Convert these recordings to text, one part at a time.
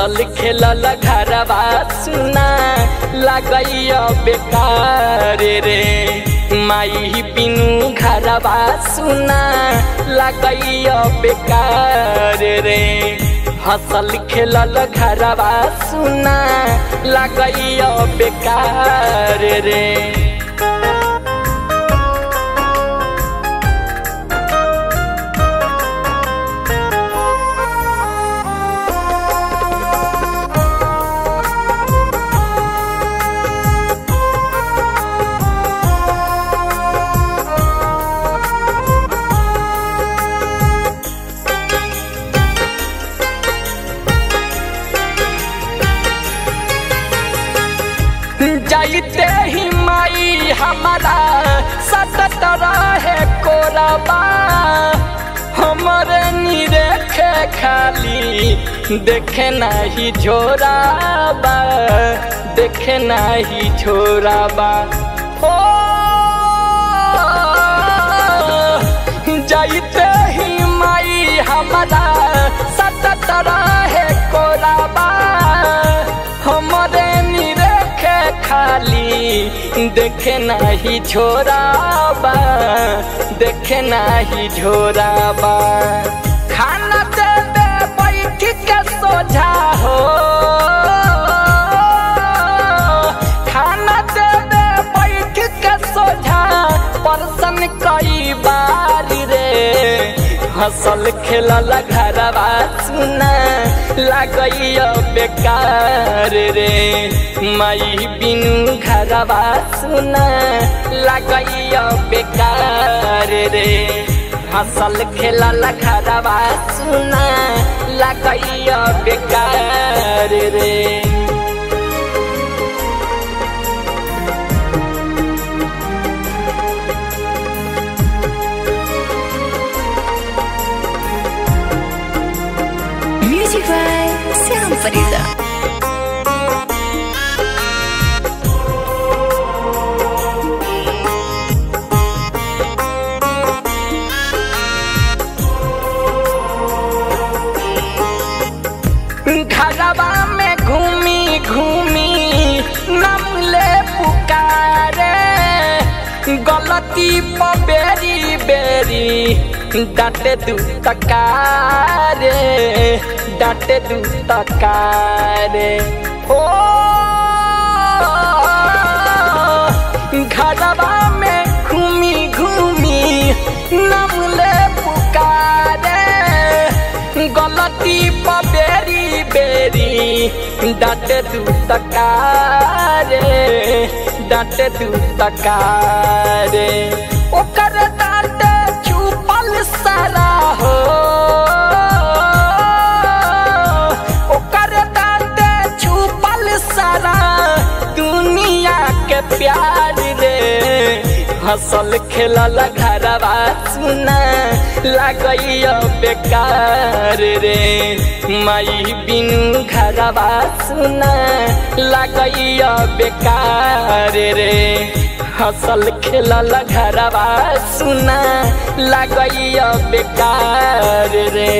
हसल खेलल घरवा सुना लगैया बेकार रे माई बिनु घरवा सुना लगैया बेकार रे हसल खेलल घरवा सुना लगैया बेकार रे जाइते ही माई हमारा सतत रहे कोरबा हमारे निरेखे खाली देखे नहीं झोराबा देखे नहीं झोराबा हो जाइते ही माई हमारा सतत रहे कोरबा हमारे खाली देखे नहीं झोराबा देखे नहीं झोराबा खाना दे दे बैठ के सोझा हो खाना दे दे बैठ के सोझा परसन कई बार रे हसल खेलल घरवा सुना लगैया बेकार रे माई बिनु घरवा सुना लगैया बेकार रे हसल खेलल घरवा सुना लगैया बेकार रे Music by Syam Farida. घरवा में घूमी घूमी नाम ले पुकारे गलती पर बेरी बेरी डांटे दू तकारे डांटे दू तकारे ओ घरवा में घूमी घूमी नाम ले पुकारे गलती पर बेरी बेरी डांटे दू तकारे डांटे दू तकारे ओकर डांटे छुपल सारा हो ओकर डांटे छुपल सारा दुनिया के प्यार रे हसल खेलल घरवा सुना लगैया बेकार रे माई बिनु घरवा सुना लगैया बेकार रे हसल खेलल घरवा सुना लगैया बेकार रे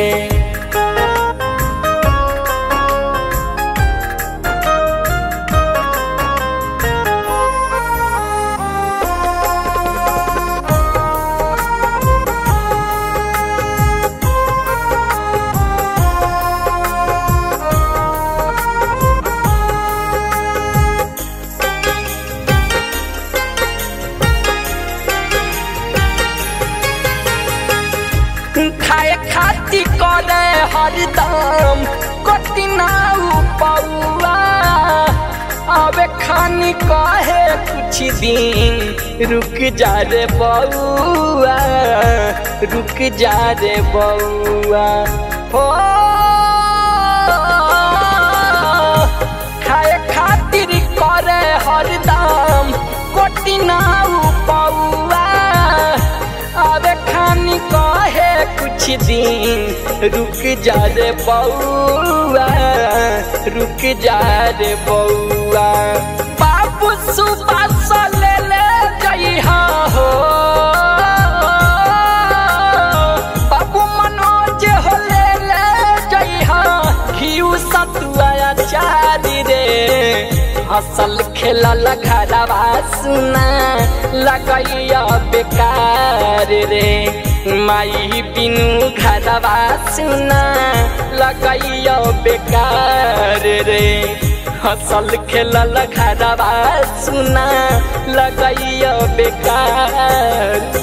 खाए खाती करे हरदम कटिना पौआ अबे खानी कहे कुछ दिन रुक जा रे बउआ रुक जा रे बउआ हो खाए खातिर करे हरदम कटिना पौआ अबे खानी कहे कुछ दिन रुक जा रे बउआ रुक जा रे बउआ बाबू सुबह ले ले जइहा हो बाबू मनोज हो ले ले जइहा घिउ सतुआ हसल खेलल घरवा सुना लगैया बेकार रे माई बिनु घरवा सुना लगैया बेकार रे हसल खेलल घरवा सुना लगैया बेकार।